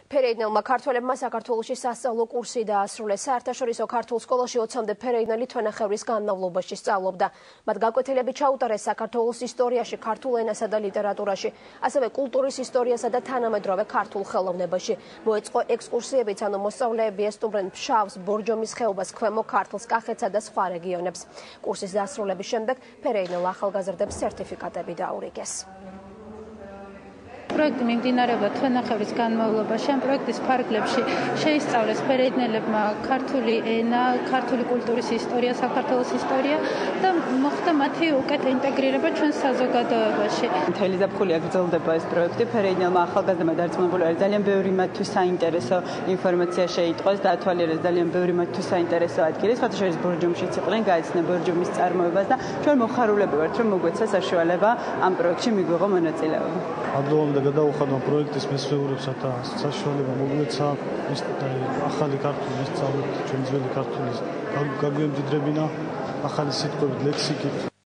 ფერეიდნელმა ქართველებმა საქართველოში სასწავლო კურსი დაასრულეს. საერთაშორისო ქართულ სკოლაში 20-მდე ფერეიდნელი თვენახევრის განმავლობაში სწავლობდა. მათ გაკვეთილები ჩაუტარეს საქართველოს ისტორიაში, ქართულ ენასა და ლიტერატურაში, ასევე კულტურის ისტორიასა და თანამედროვე ქართულ ხელოვნებაში. მოეწყო ექსკურსიებიც, ანუ მოსწავლეები ესტუმრნენ ფშავს, ბორჯომის ხეობას, ქვემო ქართლს, კახეთსა და სხვა რეგიონებს. კურსის დასრულების შემდეგ ფერეიდნელ ახალგაზრდებს სერტიფიკატები დაურიგეს. პროექტი მიმდინარეობდა თვენახევრის განმავლობაში. ამ პროექტის ფარგლებში შეისწავლეს ფერეიდნელებმა ქართული ენა, ქართული კულტურის ისტორია, საქართველოს ისტორია და მოხდა მათი უკეთ ინტეგრირება ჩვენ საზოგადოებაში. მთელი ზაფხული აგრძელდება ეს პროექტი. ფერეიდნელმა ახალგაზრდებმა დარწმუნებული არის, ძალიან ბევრი მათთვის საინტერესო ინფორმაცია შეიტყვეს და ათვალიერეს ძალიან ბევრი მათთვის საინტერესო ადგილი. სხვათა შორის ბორჯომშიც იყვნენ, გაეცნენ ბორჯომის წარმოებას და ჩვენ მოხარულები ვართ, რომ მოგვეცა საშუალება ამ პროექტში მიგვიღო მონაწილეობა. ადრეამდე გადავუხადმა პროექტის მესვეურებსა საშუალება მოგვეცა ახალი ქართული სწავლეთ, ჩვენ ძველი ქართულის გაგვემდიდრებინა ახალი სიტყვებით, ლექსიკით.